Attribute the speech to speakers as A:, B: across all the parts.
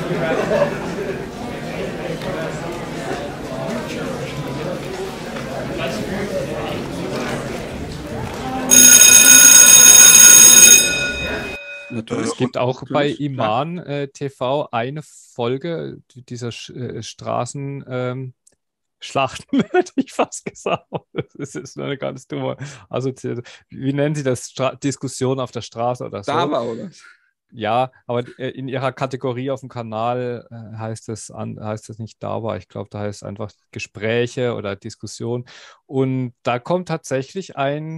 A: Es gibt auch bei Iman TV eine Folge dieser Straßenschlachten, hätte ich fast gesagt. Das ist eine ganz dumme Assoziation. Wie nennen Sie das? Diskussion auf der Straße oder so?
B: Da war, oder?
A: Ja, aber in ihrer Kategorie auf dem Kanal heißt es nicht da war. Ich glaube, da heißt es einfach Gespräche oder Diskussion. Und da kommt tatsächlich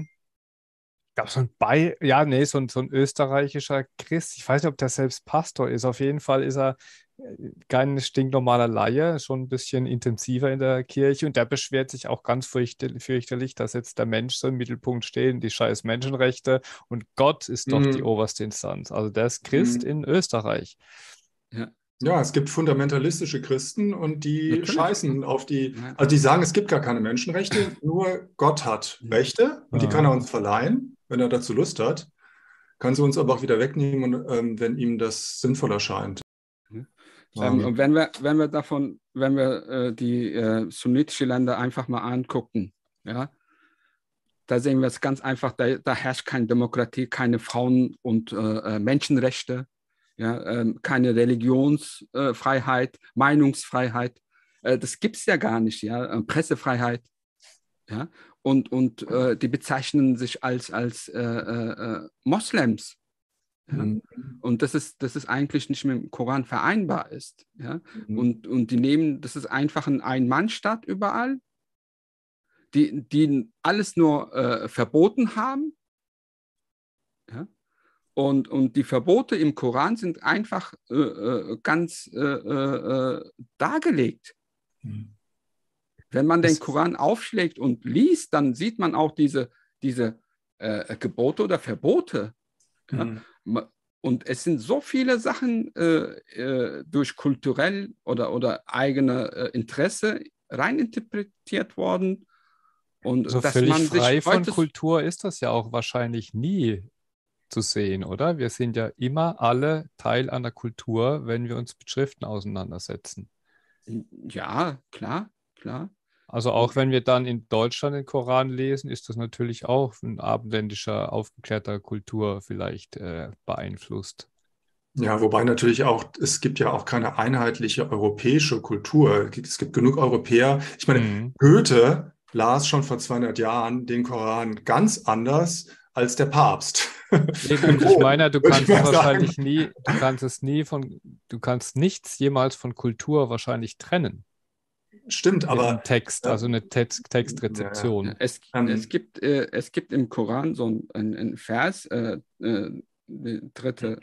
A: so ein österreichischer Christ. Ich weiß nicht, ob der selbst Pastor ist. Auf jeden Fall ist er kein stinknormaler Laie, schon ein bisschen intensiver in der Kirche. Und der beschwert sich auch ganz fürchterlich, dass jetzt der Mensch so im Mittelpunkt steht, die scheiß Menschenrechte. Und Gott ist doch die oberste Instanz. Also der ist Christ in Österreich.
B: Ja.
C: Ja, es gibt fundamentalistische Christen und die
B: Natürlich.
C: scheißen auf die, also die sagen, es gibt gar keine Menschenrechte, nur Gott hat Rechte und die kann er uns verleihen, wenn er dazu Lust hat, kann sie uns aber auch wieder wegnehmen, wenn ihm das sinnvoll erscheint.
B: Und wenn wir die sunnitischen Länder einfach mal angucken, ja, da sehen wir es ganz einfach, da herrscht keine Demokratie, keine Frauen- und Menschenrechte. Ja, keine Religionsfreiheit, Meinungsfreiheit, das gibt es ja gar nicht, ja, Pressefreiheit, ja, und die bezeichnen sich als Moslems, ja? Und das ist eigentlich nicht mit dem Koran vereinbar ist, ja, und die nehmen, das ist einfach ein Ein-Mann-Staat überall, die alles nur verboten haben, ja. Und die Verbote im Koran sind einfach ganz dargelegt. Wenn man den Koran aufschlägt und liest, dann sieht man auch diese Gebote oder Verbote. Ja? Und es sind so viele Sachen durch kulturell oder eigene Interesse reininterpretiert worden. Und
A: So
B: dass
A: völlig
B: man
A: frei
B: sich
A: von
B: heute
A: Kultur ist das ja auch wahrscheinlich nie zu sehen, oder? Wir sind ja immer alle Teil einer Kultur, wenn wir uns mit Schriften auseinandersetzen.
B: Ja, klar.
A: Also auch wenn wir dann in Deutschland den Koran lesen, ist das natürlich auch von abendländischer, aufgeklärter Kultur vielleicht beeinflusst.
C: Ja, wobei natürlich auch, es gibt ja auch keine einheitliche europäische Kultur. Es gibt genug Europäer. Ich meine, Goethe las schon vor 200 Jahren den Koran ganz anders als der Papst.
A: Nee, gut, ich meine, du kannst nichts jemals von Kultur wahrscheinlich trennen.
C: Stimmt, aber
A: Im Text, also eine Textrezeption.
B: Ja. Es gibt im Koran so ein Vers, dritte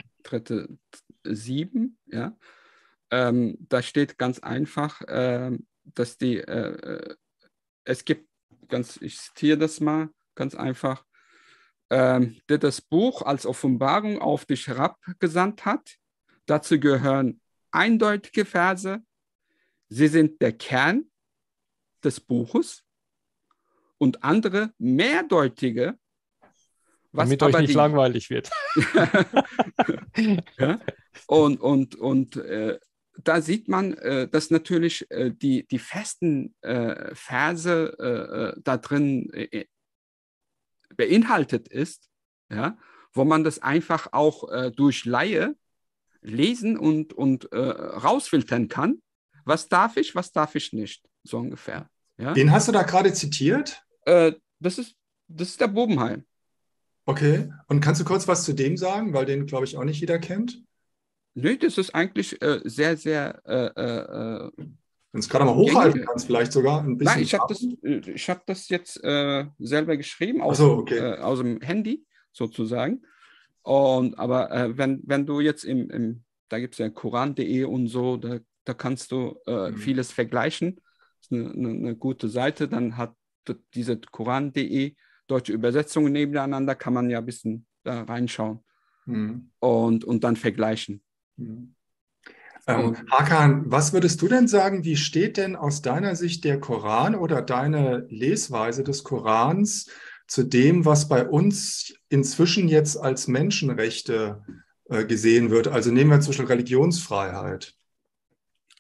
B: 7, ja. Da steht ganz einfach, dass es gibt, ich zitiere das mal ganz einfach, der das Buch als Offenbarung auf dich herabgesandt hat. Dazu gehören eindeutige Verse. Sie sind der Kern des Buches und andere mehrdeutige,
A: damit euch nicht langweilig wird.
B: Ja? Und da sieht man, dass natürlich die festen Verse da drin beinhaltet ist, ja? Wo man das einfach auch durch Laie lesen und rausfiltern kann. Was darf ich nicht, so ungefähr. Ja?
C: Den hast du da gerade zitiert?
B: Das ist der Bobenheim.
C: Okay. Und kannst du kurz was zu dem sagen, weil den, glaube ich, auch nicht jeder kennt?
B: Nee, das ist eigentlich sehr, sehr...
C: wenn du es gerade mal hochhalten kannst, vielleicht sogar ein bisschen.
B: Nein, ich hab das jetzt selber geschrieben aus dem Handy sozusagen. Aber wenn du jetzt da gibt es ja Koran.de und so, da kannst du vieles vergleichen. Das ist eine gute Seite. Dann hat diese Koran.de deutsche Übersetzungen nebeneinander, kann man ja ein bisschen da reinschauen und dann vergleichen.
C: Hakan, was würdest du denn sagen, wie steht denn aus deiner Sicht der Koran oder deine Lesweise des Korans zu dem, was bei uns inzwischen jetzt als Menschenrechte gesehen wird? Also nehmen wir zum Beispiel Religionsfreiheit.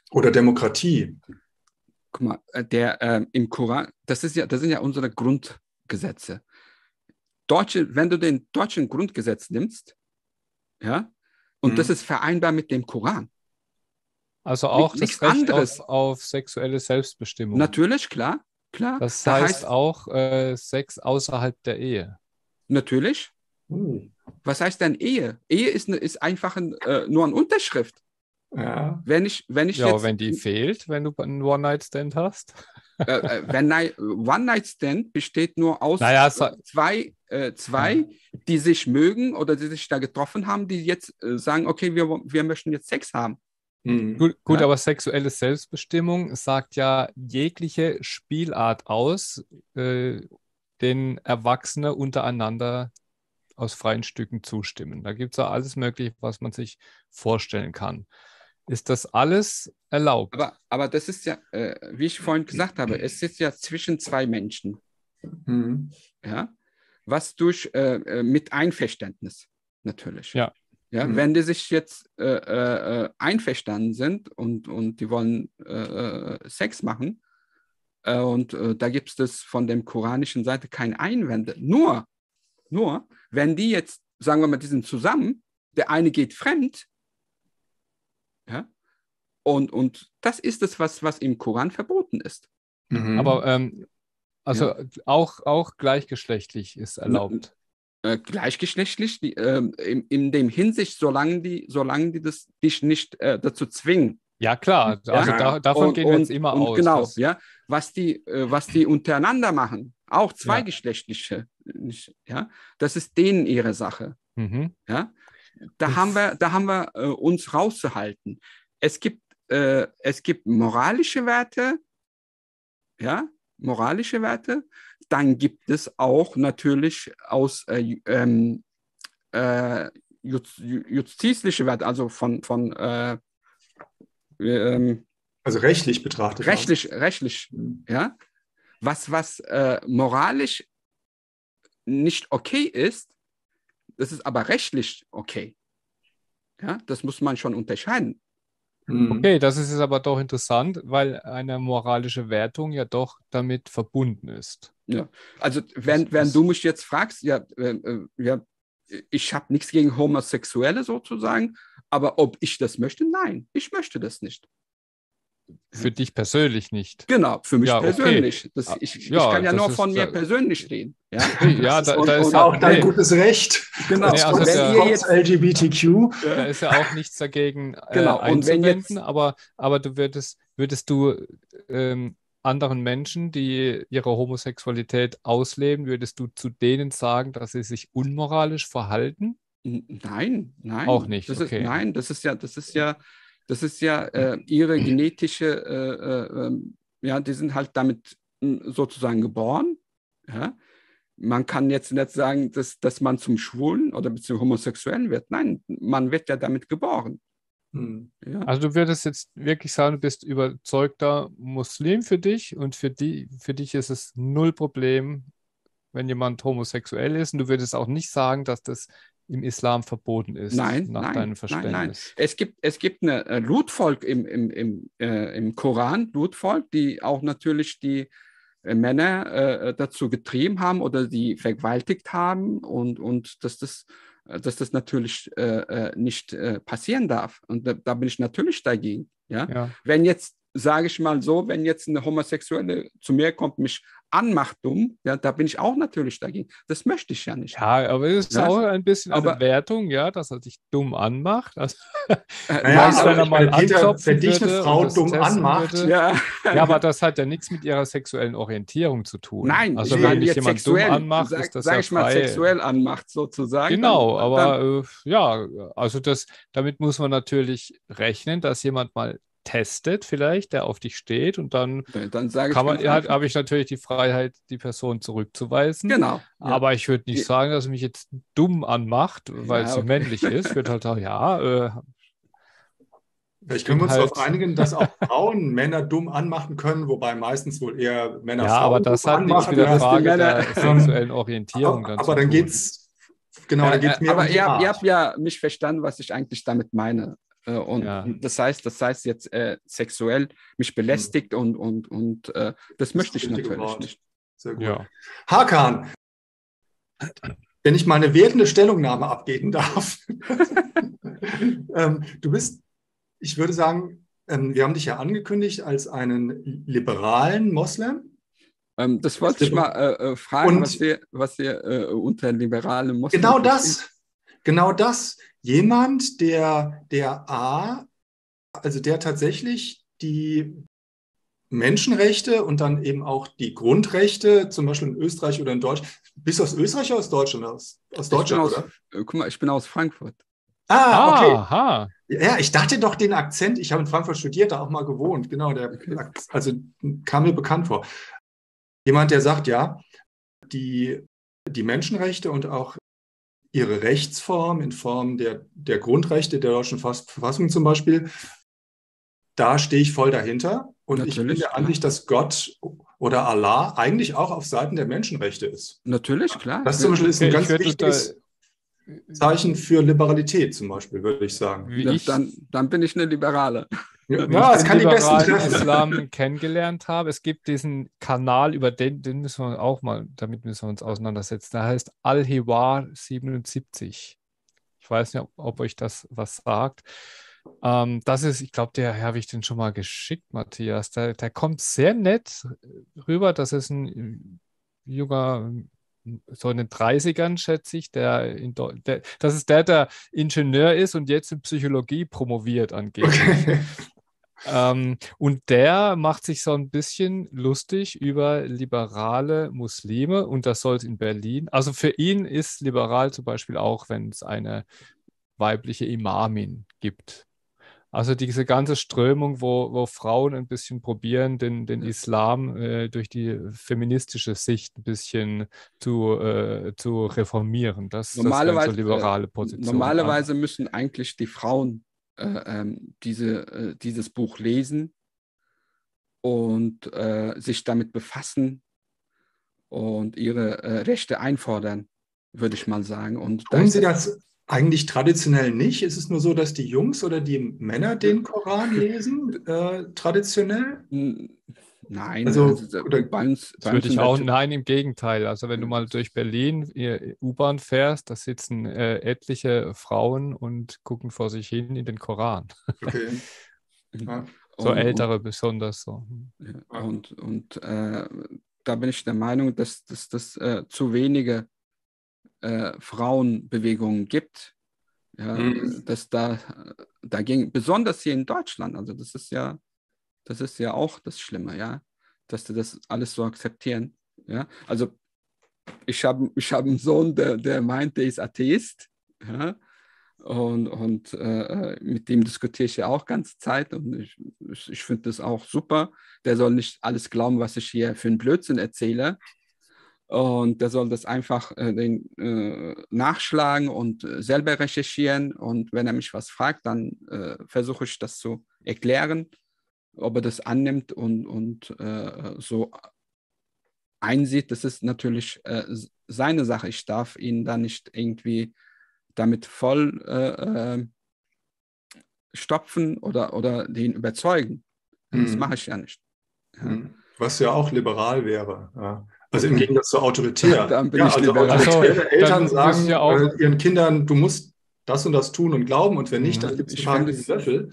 C: Oder Demokratie.
B: Guck mal, im Koran, das sind ja unsere Grundgesetze. Wenn du den deutschen Grundgesetz nimmst, ja, und das ist vereinbar mit dem Koran.
A: Also auch
B: nichts
A: das Recht
B: anderes.
A: auf sexuelle Selbstbestimmung.
B: Natürlich, klar.
A: Das heißt auch Sex außerhalb der Ehe.
B: Natürlich. Was heißt denn Ehe? Ehe ist einfach nur eine Unterschrift.
C: Ja.
B: Wenn die
A: fehlt, wenn du einen One-Night-Stand hast.
B: One-Night-Stand besteht nur aus zwei, die sich mögen oder die sich da getroffen haben, die jetzt sagen, okay, wir möchten jetzt Sex haben.
A: Gut, aber sexuelle Selbstbestimmung sagt ja jegliche Spielart aus, den Erwachsene untereinander aus freien Stücken zustimmen. Da gibt es ja alles Mögliche, was man sich vorstellen kann. Ist das alles erlaubt?
B: Aber das ist ja, wie ich vorhin gesagt habe, es ist ja zwischen zwei Menschen. Ja? Was mit Einverständnis natürlich.
A: Ja.
B: Ja, wenn die sich jetzt einverstanden sind und die wollen Sex machen und da gibt es von der koranischen Seite keine Einwände. Nur, wenn die jetzt, sagen wir mal, die sind zusammen, der eine geht fremd, ja, und das ist es, was im Koran verboten ist.
A: Aber auch gleichgeschlechtlich ist erlaubt.
B: Gleichgeschlechtlich, in dem Hinsicht, solange die dich nicht dazu zwingen.
A: Ja, klar, also davon gehen wir jetzt immer aus.
B: Genau, ja, was die untereinander machen, auch zweigeschlechtliche, ja, das ist denen ihre Sache. Ja, da haben wir uns rauszuhalten. Es gibt moralische Werte, ja, dann gibt es auch natürlich aus justizliche Werte, also
C: also rechtlich betrachtet.
B: Rechtlich, ja. Was moralisch nicht okay ist, das ist aber rechtlich okay. Ja, das muss man schon unterscheiden.
A: Okay, das ist jetzt aber doch interessant, weil eine moralische Wertung ja doch damit verbunden ist.
B: Ja, also wenn du mich jetzt fragst, ich habe nichts gegen Homosexuelle sozusagen, aber ob ich das möchte? Nein, ich möchte das nicht.
A: Für dich persönlich nicht?
B: Genau, für mich persönlich.
A: Okay.
B: Ich kann ja nur von mir persönlich reden.
A: Ja,
C: da ist auch dein gutes Recht.
B: Genau.
C: Wenn ihr jetzt LGBTQ.
A: Da ist ja auch nichts dagegen
B: einzuwenden,
A: aber würdest du anderen Menschen, die ihre Homosexualität ausleben, würdest du zu denen sagen, dass sie sich unmoralisch verhalten?
B: Nein.
A: Auch nicht.
B: Das ist ja ihre genetische, die sind halt damit sozusagen geboren. Ja? Man kann jetzt nicht sagen, dass man zum Schwulen oder beziehungsweise Homosexuellen wird. Nein, man wird ja damit geboren.
A: Ja. Also du würdest jetzt wirklich sagen, du bist überzeugter Muslim für dich und für dich ist es null Problem, wenn jemand homosexuell ist, und du würdest auch nicht sagen, dass das im Islam verboten ist, nach deinem Verständnis.
B: Nein. Es gibt eine Lutvolk im Koran, Lutvolk, die auch natürlich die Männer dazu getrieben haben oder die vergewaltigt haben und dass das natürlich nicht passieren darf. Und da bin ich natürlich dagegen. Ja? Wenn jetzt, sage ich mal so, wenn jetzt eine Homosexuelle zu mir kommt, mich anmacht dumm, ja, da bin ich auch natürlich dagegen. Das möchte ich ja nicht.
A: Ja, aber es ist auch ein bisschen eine Wertung, ja, dass er dich dumm anmacht. Also,
C: wenn dich eine Frau dumm anmacht.
A: Ja, aber das hat ja nichts mit ihrer sexuellen Orientierung zu tun.
B: Nein,
A: also wenn dich jemand dumm anmacht, ist das ja frei.
B: Sexuell anmacht sozusagen.
A: Genau, aber also damit muss man natürlich rechnen, dass jemand mal testet vielleicht, der auf dich steht, und dann habe ich natürlich die Freiheit, die Person zurückzuweisen.
B: Genau.
A: Aber ich würde nicht sagen, dass er mich jetzt dumm anmacht, weil sie männlich ist. Ich würde halt sagen,
C: vielleicht können wir uns darauf einigen, dass auch Frauen Männer dumm anmachen können, wobei meistens wohl eher Männer Frauen
A: aber das hat nichts mit der Frage der sexuellen Orientierung
C: aber dann geht's mir
B: aber ihr habt ja mich verstanden, was ich eigentlich damit meine. Und das heißt jetzt sexuell mich belästigt und das möchte ich natürlich nicht.
C: Sehr gut. Ja. Hakan, wenn ich mal eine wertende Stellungnahme abgeben darf. Du bist, ich würde sagen, wir haben dich ja angekündigt als einen liberalen Moslem.
B: Das wollte ich mal fragen, was ihr unter liberalen Moslem
C: Genau das. Jemand, der tatsächlich die Menschenrechte und dann eben auch die Grundrechte, zum Beispiel in Österreich oder in Deutschland. Bist du aus Österreich oder aus Deutschland? Aus Deutschland, oder?
B: Guck mal, ich bin aus Frankfurt.
C: Okay.
A: Aha.
C: Ja, ich dachte doch den Akzent, ich habe in Frankfurt studiert, da auch mal gewohnt. Genau, also kam mir bekannt vor. Jemand, der sagt, ja, die Menschenrechte und auch ihre Rechtsform in Form der Grundrechte der deutschen Verfassung zum Beispiel, da stehe ich voll dahinter. Und natürlich, ich bin der Ansicht, dass Gott oder Allah eigentlich auch auf Seiten der Menschenrechte ist.
B: Natürlich, klar.
C: Das zum Beispiel ist ein ganz wichtiges Zeichen für Liberalität, zum Beispiel, würde ich sagen.
B: Dann bin ich eine Liberale.
A: Ja, es kann die besten treffen. Islam kennengelernt habe. Es gibt diesen Kanal, über den müssen wir auch mal, damit müssen wir uns auseinandersetzen. Der heißt Al-Hiwar 77. Ich weiß nicht, ob euch das was sagt. Das ist, ich glaube, der habe ich den schon mal geschickt, Matthias. Der kommt sehr nett rüber. Das ist ein junger, so in den 30ern, schätze ich, das ist der Ingenieur ist und jetzt in Psychologie promoviert angeblich. Okay. Und der macht sich so ein bisschen lustig über liberale Muslime und das soll es in Berlin. Also für ihn ist liberal zum Beispiel auch, wenn es eine weibliche Imamin gibt. Also diese ganze Strömung, wo Frauen ein bisschen probieren, den Islam durch die feministische Sicht ein bisschen zu reformieren. Das ist so liberale Position.
B: Normalerweise müssen eigentlich die Frauen dieses Buch lesen und sich damit befassen und ihre Rechte einfordern, würde ich mal sagen. Und
C: tun Sie das eigentlich traditionell nicht? Ist es nur so, dass die Jungs oder die Männer den Koran lesen, traditionell?
B: Nein,
A: würde ich auch, nein, im Gegenteil. Also wenn du mal durch Berlin U-Bahn fährst, da sitzen etliche Frauen und gucken vor sich hin in den Koran.
C: Okay.
A: Ja. So ältere besonders so.
B: Ja, und da bin ich der Meinung, dass das zu wenige Frauenbewegungen gibt, ja, dass dagegen, besonders hier in Deutschland, also das ist ja auch das Schlimme, ja, dass die das alles so akzeptieren, ja, also ich hab einen Sohn, der meint, der ist Atheist, ja, und mit dem diskutiere ich ja auch ganze Zeit und ich finde das auch super, der soll nicht alles glauben, was ich hier für einen Blödsinn erzähle. Und der soll das einfach nachschlagen und selber recherchieren. Und wenn er mich was fragt, dann versuche ich das zu erklären, ob er das annimmt und so einsieht. Das ist natürlich seine Sache. Ich darf ihn da nicht irgendwie damit voll stopfen oder den überzeugen. Das mache ich ja nicht. Ja.
C: Was ja auch liberal wäre. Ja. Also im Gegensatz zu autoritär.
B: Dann bin ich liberal.
C: Autoritäre Eltern sagen ja auch ihren Kindern, du musst das und das tun und glauben und wenn nicht, dann gibt es einen harten Löffel.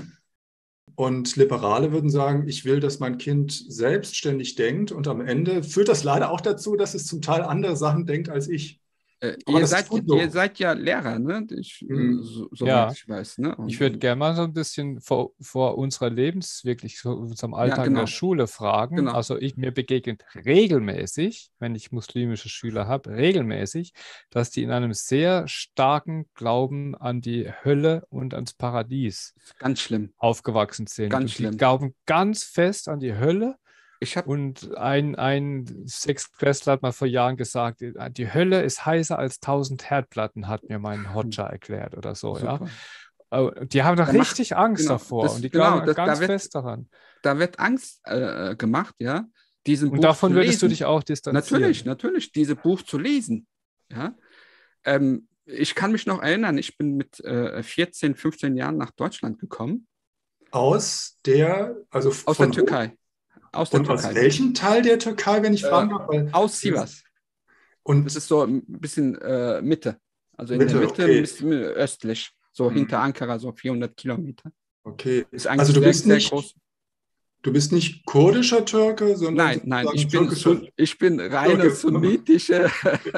C: Und Liberale würden sagen, ich will, dass mein Kind selbstständig denkt und am Ende führt das leider auch dazu, dass es zum Teil andere Sachen denkt als ich.
B: Ihr seid ja Lehrer, ne? Soweit ich weiß. Ne?
A: Ich würde gerne mal so ein bisschen vor unserer unserem Alltag in der Schule fragen. Genau. Also mir begegnet regelmäßig, wenn ich muslimische Schüler habe, regelmäßig, dass die in einem sehr starken Glauben an die Hölle und ans Paradies
B: ganz schlimm
A: aufgewachsen sind.
B: Ganz schlimm.
A: Die glauben ganz fest an die Hölle. Und ein Sechstklässler hat mal vor Jahren gesagt, die Hölle ist heißer als 1000 Herdplatten, hat mir mein Hodja erklärt oder so. Super. Ja. Die haben doch richtig Angst davor und die glauben ganz fest daran.
B: Da wird Angst gemacht, ja.
A: Und davon würdest du dich auch distanzieren?
B: Natürlich, dieses Buch zu lesen. Ja. ich kann mich noch erinnern, ich bin mit 14, 15 Jahren nach Deutschland gekommen.
C: Aus der
B: Türkei. Aus der
C: und
B: Türkei.
C: Aus welchem Teil der Türkei, wenn ich fragen darf?
B: Aus Sivas. Und das ist so ein bisschen Mitte. Also in der Mitte, okay. Ein bisschen östlich, so hinter Ankara, so 400 Kilometer.
C: Okay.
B: Ist eigentlich also sehr groß.
C: Du bist nicht kurdischer Türke, sondern
B: nein, ich bin reiner sunnitische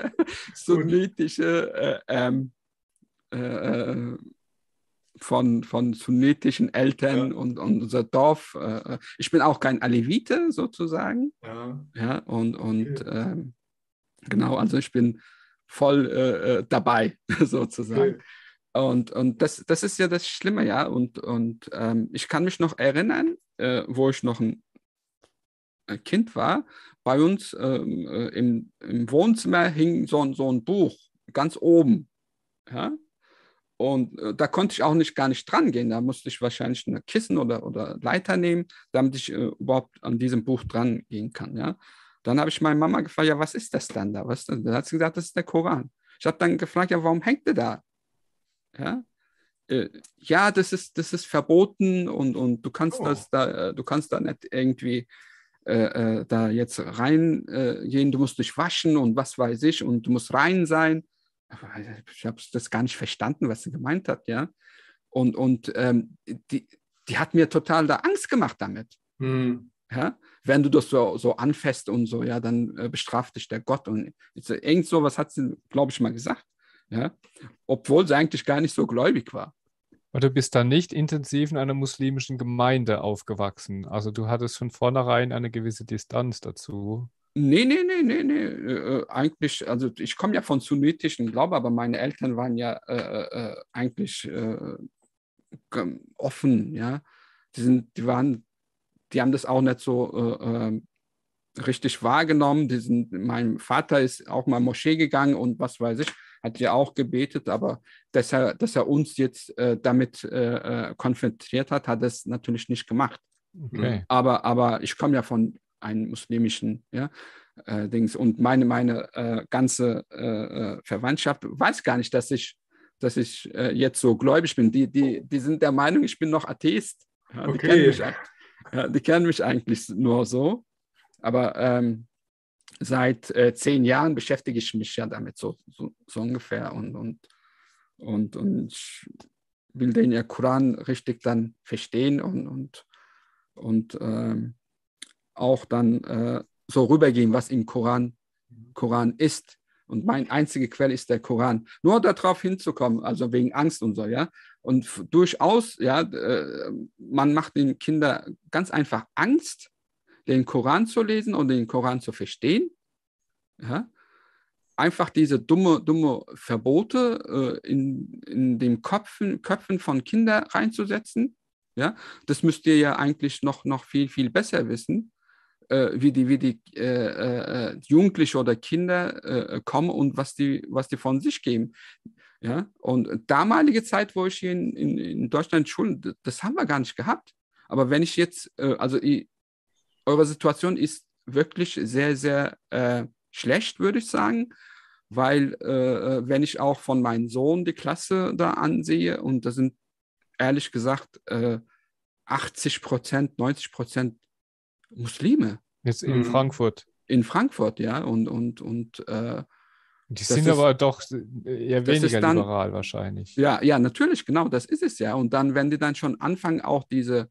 B: von sunnitischen Eltern und unser Dorf. Ich bin auch kein Alevite sozusagen. Ja, und okay. Genau, also ich bin voll dabei sozusagen. Okay. Und das ist ja das Schlimme, ja. Und ich kann mich noch erinnern, wo ich noch ein Kind war, bei uns im Wohnzimmer hing so ein Buch ganz oben. Ja? Und da konnte ich auch gar nicht dran gehen. Da musste ich wahrscheinlich ein Kissen oder Leiter nehmen, damit ich überhaupt an diesem Buch dran gehen kann. Ja? Dann habe ich meine Mama gefragt, ja, was ist das dann da? Dann hat sie gesagt, das ist der Koran. Ich habe dann gefragt, ja, warum hängt der da? Ja, ja, das ist verboten und du kannst du kannst da nicht irgendwie da jetzt reingehen, du musst dich waschen und was weiß ich und du musst rein sein. Aber ich habe das gar nicht verstanden, was sie gemeint hat, ja. Und die hat mir total da Angst gemacht damit. Ja? Wenn du das so anfasst und so, ja, dann bestraft dich der Gott. Und irgend sowas hat sie, glaube ich, mal gesagt. Ja? Obwohl sie eigentlich gar nicht so gläubig war.
A: Aber du bist dann nicht intensiv in einer muslimischen Gemeinde aufgewachsen. Also du hattest von vornherein eine gewisse Distanz dazu.
B: Nee. Eigentlich, also ich komme ja von sunnitischen Glauben, aber meine Eltern waren ja eigentlich offen, ja. Die haben das auch nicht so richtig wahrgenommen. Mein Vater ist auch mal in die Moschee gegangen und was weiß ich, hat ja auch gebetet, aber dass er uns jetzt damit konfrontiert hat er es natürlich nicht gemacht.
A: Okay.
B: Aber ich komme ja von einem muslimischen Dings und meine ganze Verwandtschaft weiß gar nicht, dass ich jetzt so gläubig bin. Die sind der Meinung, ich bin noch Atheist. Ja,
C: okay.
B: Die kennen mich eigentlich nur so. Aber seit 10 Jahren beschäftige ich mich ja damit so ungefähr und ich will den ja Koran richtig dann verstehen und auch dann so rübergehen, was im Koran ist. Und meine einzige Quelle ist der Koran. Nur darauf hinzukommen, also wegen Angst und so, ja. Und durchaus, ja, man macht den Kindern ganz einfach Angst, den Koran zu lesen und den Koran zu verstehen. Ja? Einfach diese dumme Verbote in den Köpfen von Kindern reinzusetzen. Ja? Das müsst ihr ja eigentlich noch viel, viel besser wissen, wie die Jugendliche oder Kinder kommen und was die von sich geben. Ja? Und damalige Zeit, wo ich hier in Deutschland Schulen, das haben wir gar nicht gehabt. Aber wenn ich jetzt, eure Situation ist wirklich sehr, sehr schlecht, würde ich sagen, weil wenn ich auch von meinem Sohn die Klasse da ansehe und da sind ehrlich gesagt 80%, 90% Muslime.
A: Jetzt in Frankfurt.
B: In Frankfurt, ja. Und
A: die sind aber doch eher weniger dann, liberal wahrscheinlich.
B: Ja, natürlich, genau, das ist es ja. Und dann, wenn die dann schon anfangen, auch diese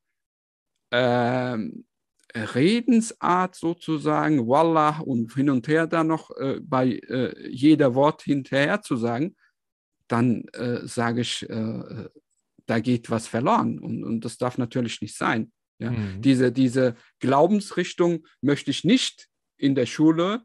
B: Redensart sozusagen, Wallah und hin und her da noch bei jeder Wort hinterher zu sagen, dann sage ich, da geht was verloren und das darf natürlich nicht sein. Ja? Diese Glaubensrichtung möchte ich nicht in der Schule,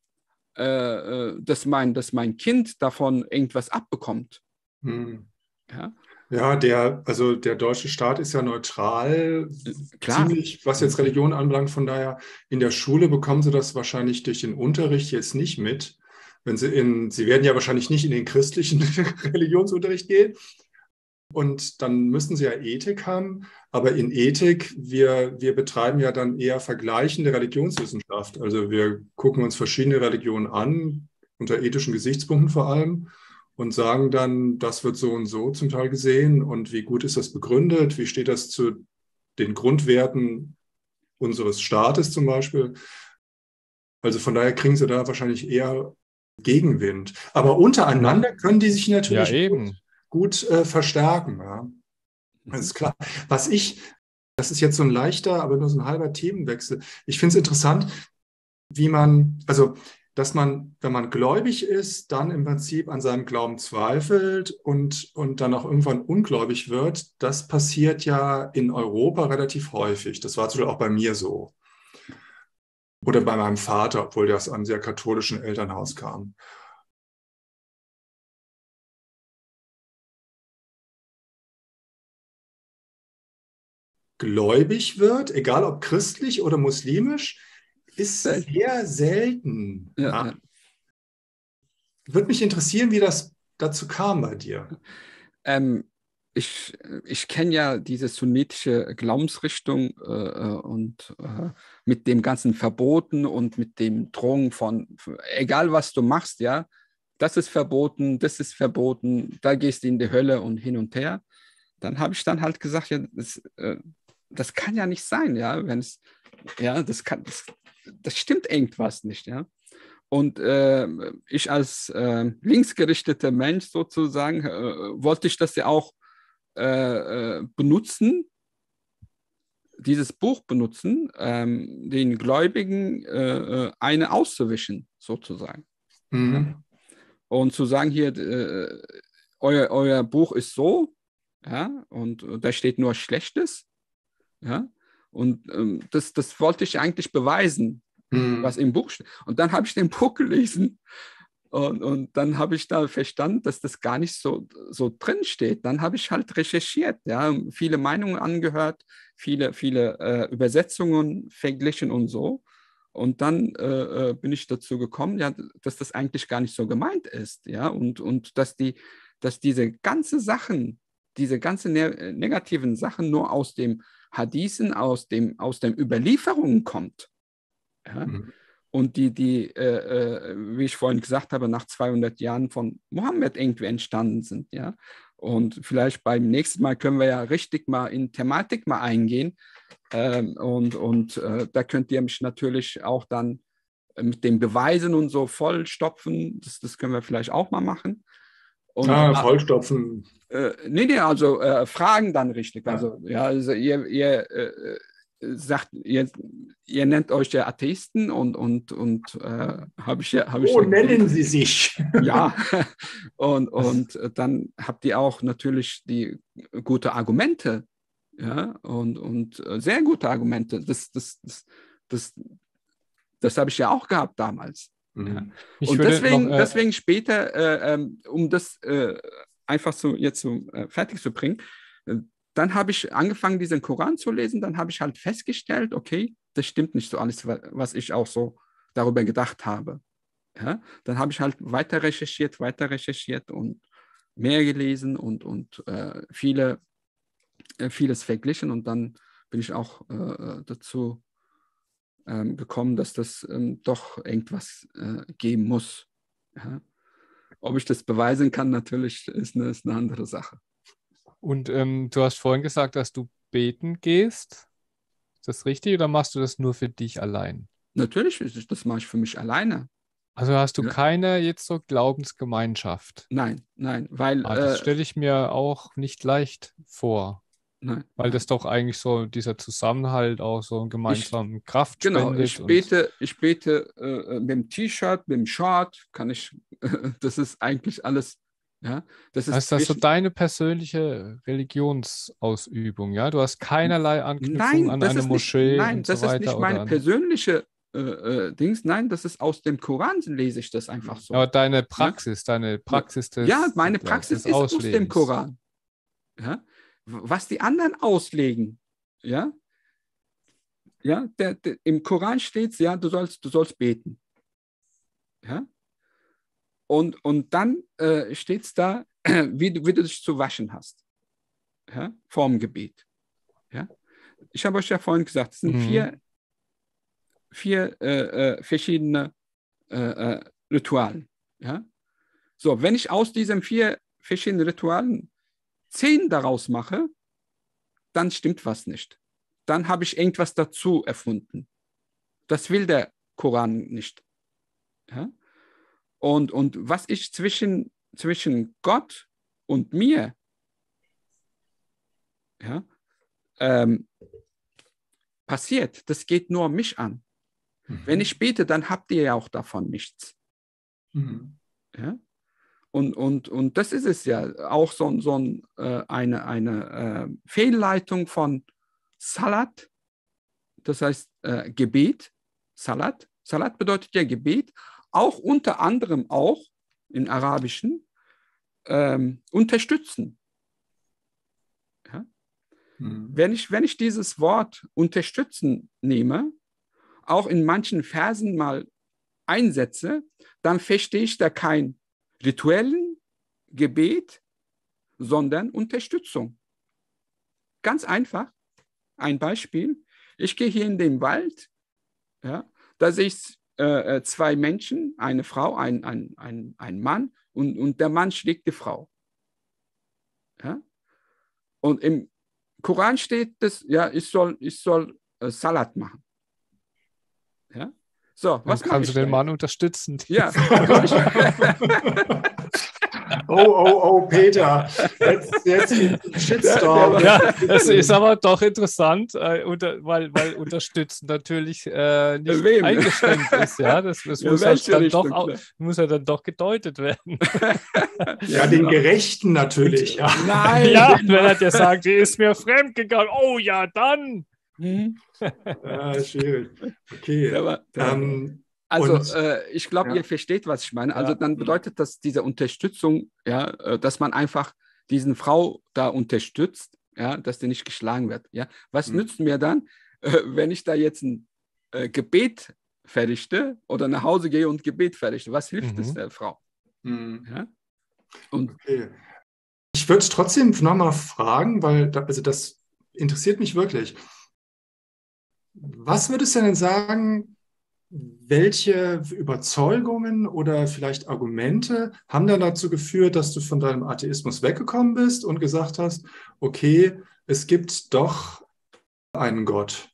B: dass mein Kind davon irgendwas abbekommt. Ja?
C: Ja, der deutsche Staat ist ja neutral, ziemlich, was jetzt Religion anbelangt. Von daher, in der Schule bekommen Sie das wahrscheinlich durch den Unterricht jetzt nicht mit. Sie werden ja wahrscheinlich nicht in den christlichen Religionsunterricht gehen. Und dann müssen Sie ja Ethik haben. Aber in Ethik, wir betreiben ja dann eher vergleichende Religionswissenschaft. Also wir gucken uns verschiedene Religionen an, unter ethischen Gesichtspunkten vor allem. und sagen dann, das wird so und so zum Teil gesehen und wie gut ist das begründet, wie steht das zu den Grundwerten unseres Staates zum Beispiel. Also von daher kriegen sie da wahrscheinlich eher Gegenwind. Aber untereinander können die sich natürlich gut verstärken. Ja. Das ist klar. Das ist jetzt so ein leichter, aber nur so ein halber Themenwechsel. Ich finde es interessant, dass man, wenn man gläubig ist, dann im Prinzip an seinem Glauben zweifelt und dann auch irgendwann ungläubig wird. Das passiert ja in Europa relativ häufig. Das war zum Beispiel auch bei mir so. Oder bei meinem Vater, obwohl der aus einem sehr katholischen Elternhaus kam. Gläubig wird, egal ob christlich oder muslimisch, ist sehr selten. Ja. Würde mich interessieren, wie das dazu kam bei dir.
B: Ich kenne ja diese sunnitische Glaubensrichtung und mit dem ganzen Verboten und mit dem Drohung egal was du machst, ja, das ist verboten, da gehst du in die Hölle und hin und her. Dann habe ich dann halt gesagt, ja, das kann ja nicht sein, ja, das stimmt irgendwas nicht, ja. Und ich als linksgerichteter Mensch sozusagen wollte ich das ja auch benutzen, dieses Buch benutzen, den Gläubigen eine auszuwischen, sozusagen. Mhm. Ja? Und zu sagen, hier, euer Buch ist so, ja, und da steht nur Schlechtes, ja, und das wollte ich eigentlich beweisen, was im Buch steht. Und dann habe ich den Buch gelesen und dann habe ich da verstanden, dass das gar nicht so drin steht. Dann habe ich halt recherchiert, ja, viele Meinungen angehört, viele Übersetzungen verglichen und so. Und dann bin ich dazu gekommen, ja, dass das eigentlich gar nicht so gemeint ist, ja, und dass diese ganzen negativen Sachen nur aus dem Hadithen, aus den Überlieferungen kommt. Ja? Mhm. Und wie ich vorhin gesagt habe, nach 200 Jahren von Mohammed irgendwie entstanden sind. Ja? Und vielleicht beim nächsten Mal können wir ja richtig mal in Thematik mal eingehen. Da könnt ihr mich natürlich auch dann mit den Beweisen und so vollstopfen. Das können wir vielleicht auch mal machen. Und,
C: vollstopfen.
B: Nee, also Fragen dann richtig. Ja. Also, ja, also ihr sagt, ihr nennt euch ja Atheisten und habe ich
C: nennen Sie sich.
B: Ja, und dann habt ihr auch natürlich die gute Argumente, ja, und sehr gute Argumente. Das habe ich ja auch gehabt damals. Mhm. Ja. Und deswegen später, um das einfach so jetzt so fertig zu bringen, dann habe ich angefangen, diesen Koran zu lesen. Dann habe ich halt festgestellt, okay, das stimmt nicht so alles, was ich auch so darüber gedacht habe. Ja? Dann habe ich halt weiter recherchiert und mehr gelesen und vieles verglichen. Und dann bin ich auch dazu gekommen, dass das doch irgendwas geben muss. Ja? Ob ich das beweisen kann, natürlich ist eine andere Sache.
A: Und du hast vorhin gesagt, dass du beten gehst. Ist das richtig oder machst du das nur für dich allein?
B: Natürlich, das mache ich für mich alleine.
A: Also hast du keine jetzt so Glaubensgemeinschaft?
B: Nein, weil...
A: das stelle ich mir auch nicht leicht vor.
B: Nein.
A: Weil das doch eigentlich so dieser Zusammenhalt auch so einen gemeinsamen Kraft
B: spendet.
A: Genau,
B: ich bete mit dem T-Shirt, mit dem Short, das ist eigentlich alles, ja. Das ist
A: so deine persönliche Religionsausübung, ja? Du hast keinerlei Anknüpfung an eine Moschee und so weiter?
B: Nein, das ist nicht meine persönliche Dings, nein, das ist aus dem Koran, lese ich das einfach so.
A: Aber deine Praxis,
B: meine Praxis ist aus dem Koran. Ja? Was die anderen auslegen, ja, im Koran steht, ja, du sollst beten, ja, und dann steht es da, wie du dich zu waschen hast, ja, vorm Gebet, ja. Ich habe euch ja vorhin gesagt, es sind vier verschiedene Ritualen, ja. So, wenn ich aus diesen 4 verschiedenen Ritualen 10 daraus mache, dann stimmt was nicht. Dann habe ich irgendwas dazu erfunden. Das will der Koran nicht. Ja? Und was ich zwischen Gott und mir, ja, passiert, das geht nur mich an. Wenn ich bete, dann habt ihr ja auch davon nichts. Ja? Und das ist es ja, auch eine Fehlleitung von Salat, das heißt Gebet, Salat. Salat bedeutet ja Gebet, auch unter anderem auch im Arabischen unterstützen. Ja? Wenn ich dieses Wort unterstützen nehme, auch in manchen Versen mal einsetze, dann verstehe ich da kein rituellen Gebet, sondern Unterstützung. Ganz einfach. Ein Beispiel. Ich gehe hier in den Wald, ja, da sehe ich 2 Menschen, eine Frau, ein Mann und der Mann schlägt die Frau. Ja? Und im Koran steht das, ja, ich soll Salat machen. Ja? So,
A: Dann kannst du den Mann unterstützen.
B: Ja.
C: Oh, Peter, jetzt Shitstorm.
A: Ja, es ist aber doch interessant, weil unterstützen natürlich nicht eingeschränkt ist. Ja, das muss ja dann doch gedeutet werden.
C: Ja, den Gerechten natürlich. Ja,
B: Nein,
A: ja, wenn er dir sagt, die ist mir fremd gegangen. Oh ja, dann.
C: Ja, schwierig. Okay.
B: Ich glaube, ihr versteht, was ich meine. Also dann bedeutet das diese Unterstützung, ja, dass man einfach diesen Frau da unterstützt, ja, dass die nicht geschlagen wird. Ja. Was nützt mir dann, wenn ich da jetzt ein Gebet verrichte oder nach Hause gehe und Gebet verrichte? Was hilft es der Frau? Ja?
C: Okay. Ich würde trotzdem nochmal fragen, weil das interessiert mich wirklich. Was würdest du denn sagen, welche Überzeugungen oder vielleicht Argumente haben dann dazu geführt, dass du von deinem Atheismus weggekommen bist und gesagt hast, okay, es gibt doch einen Gott?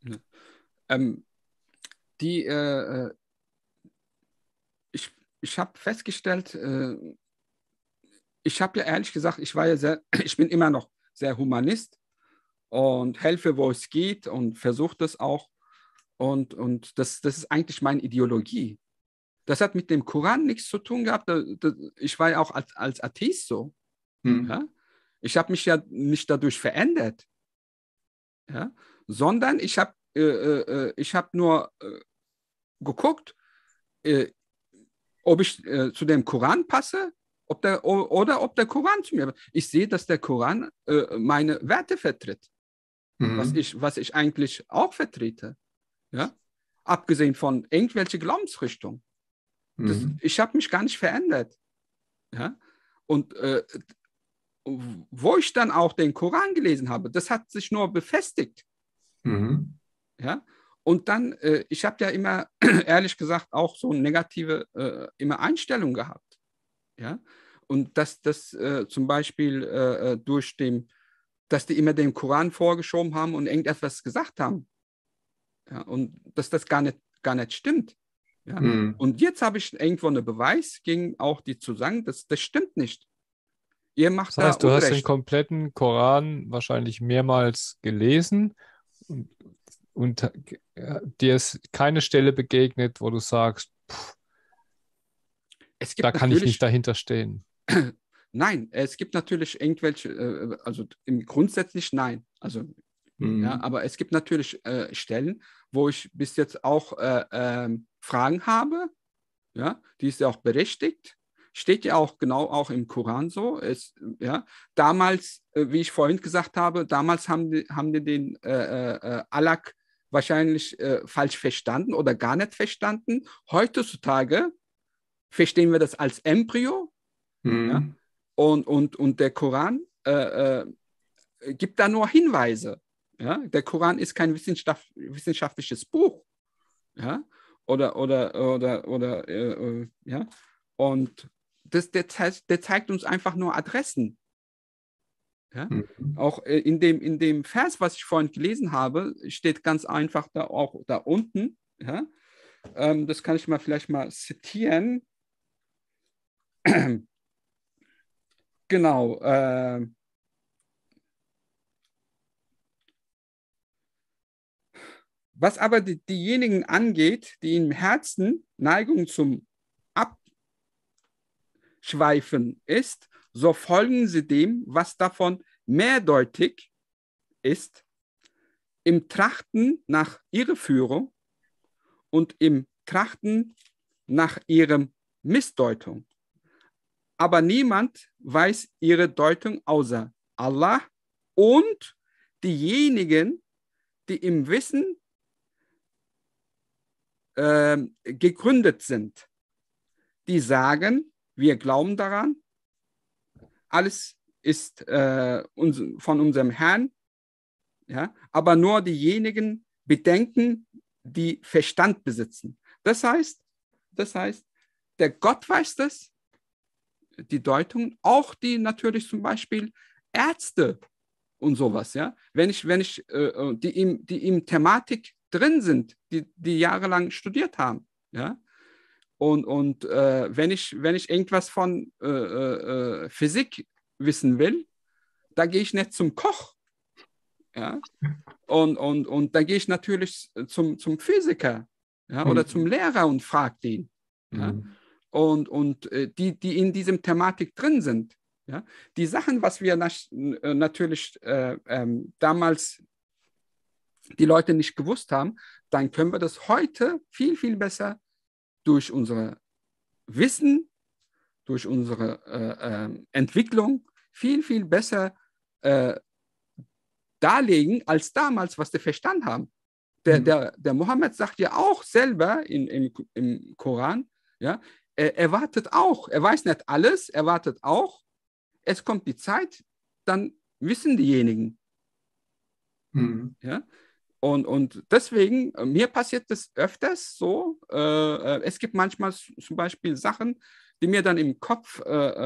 B: Ich habe festgestellt, ich habe ja ehrlich gesagt, ich bin immer noch sehr Humanist und helfe, wo es geht und versuche das auch. Und das ist eigentlich meine Ideologie. Das hat mit dem Koran nichts zu tun gehabt. Ich war ja auch als Atheist so. Ja? Ich habe mich ja nicht dadurch verändert, ja? Sondern ich habe nur geguckt, ob ich zu dem Koran passe ob der Koran zu mir passt. Ich sehe, dass der Koran meine Werte vertritt, was ich eigentlich auch vertrete. Ja? Abgesehen von irgendwelche Glaubensrichtungen. Ich habe mich gar nicht verändert. Ja? Und wo ich dann auch den Koran gelesen habe, das hat sich nur befestigt. Ja? Und dann, ich habe ja immer, ehrlich gesagt, auch so negative immer Einstellungen gehabt. Ja? Und dass das zum Beispiel dass die immer den Koran vorgeschoben haben und irgendetwas gesagt haben. Ja? Und dass das gar nicht stimmt. Ja? Und jetzt habe ich irgendwo einen Beweis gegen auch die zu sagen, das stimmt nicht. Ihr macht
A: das heißt,
B: da
A: du
B: Unrecht.
A: hast den kompletten Koran wahrscheinlich mehrmals gelesen und dir ist keine Stelle begegnet, wo du sagst, da kann ich nicht dahinter stehen.
B: Nein, es gibt natürlich irgendwelche, also grundsätzlich nein. Also, ja, aber es gibt natürlich Stellen, wo ich bis jetzt auch Fragen habe. Ja, die ist ja auch berechtigt. Steht ja auch genau auch im Koran so. Damals, wie ich vorhin gesagt habe, damals haben die den Allah wahrscheinlich falsch verstanden oder gar nicht verstanden. Heutzutage verstehen wir das als Embryo. Ja? Und der Koran gibt da nur Hinweise. Ja? Der Koran ist kein wissenschaftliches Buch. Ja? Ja? Und der zeigt uns einfach nur Adressen. Ja?
C: Mhm.
B: Auch in dem Vers, was ich vorhin gelesen habe, steht ganz einfach auch da unten. Ja? Das kann ich vielleicht mal zitieren. Genau. Was aber diejenigen angeht, die im Herzen Neigung zum Abschweifen ist, so folgen sie dem, was davon mehrdeutig ist, im Trachten nach Irreführung und im Trachten nach ihrem Missdeutung. Aber niemand weiß ihre Deutung außer Allah und diejenigen, die im Wissen gegründet sind. Die sagen, wir glauben daran, alles ist von unserem Herrn, ja, aber nur diejenigen bedenken, die Verstand besitzen. Das heißt, der Gott weiß das, die Deutung, auch die natürlich zum Beispiel Ärzte und sowas, ja. Wenn ich die im Thematik drin sind, die jahrelang studiert haben, ja. Und wenn ich irgendwas von Physik wissen will, da gehe ich nicht zum Koch, ja. Und da gehe ich natürlich zum Physiker, ja, oder zum Lehrer und frage den. Ja. Und die in diesem Thematik drin sind. Ja. Die Sachen, was wir natürlich damals die Leute nicht gewusst haben, dann können wir das heute viel, viel besser durch unser Wissen, durch unsere Entwicklung viel, viel besser darlegen als damals, was wir verstanden haben. Der Mohammed sagt ja auch selber im Koran, ja, er wartet auch, er weiß nicht alles, er wartet auch, es kommt die Zeit, dann wissen diejenigen. Ja? Und deswegen, mir passiert das öfters so, es gibt manchmal zum Beispiel Sachen, die mir dann im Kopf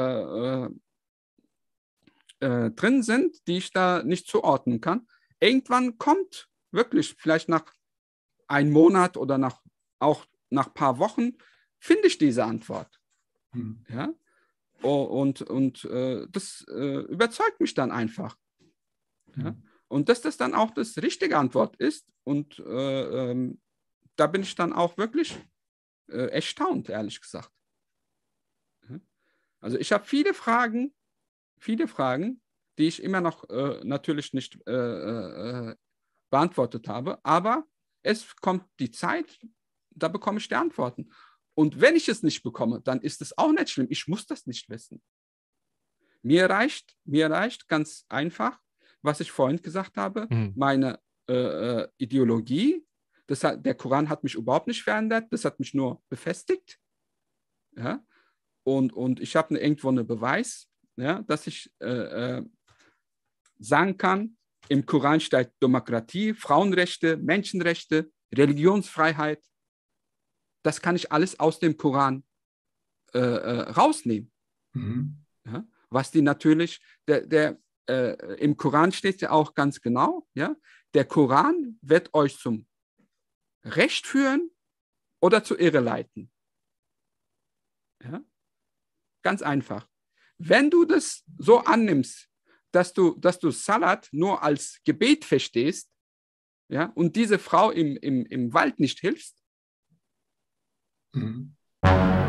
B: drin sind, die ich da nicht zuordnen kann. Irgendwann kommt wirklich, vielleicht nach einem Monat oder auch nach ein paar Wochen, finde ich diese Antwort. Ja? Und das überzeugt mich dann einfach. Ja? Und dass das dann auch das richtige Antwort ist. Und da bin ich dann auch wirklich erstaunt, ehrlich gesagt. Ja? Also ich habe viele Fragen, die ich immer noch natürlich nicht beantwortet habe. Aber es kommt die Zeit, da bekomme ich die Antworten. Und wenn ich es nicht bekomme, dann ist es auch nicht schlimm. Ich muss das nicht wissen. Mir reicht ganz einfach, was ich vorhin gesagt habe, meine Ideologie. Der Koran hat mich überhaupt nicht verändert, das hat mich nur befestigt. Ja? Und ich habe irgendwo einen Beweis, ja, dass ich sagen kann, im Koran steht Demokratie, Frauenrechte, Menschenrechte, Religionsfreiheit. Das kann ich alles aus dem Koran rausnehmen. Ja? Was die natürlich, im Koran steht ja auch ganz genau, ja, der Koran wird euch zum Recht führen oder zur Irre leiten. Ja? Ganz einfach. Wenn du das so annimmst, dass du Salat nur als Gebet verstehst, ja, und diese Frau im Wald nicht hilfst,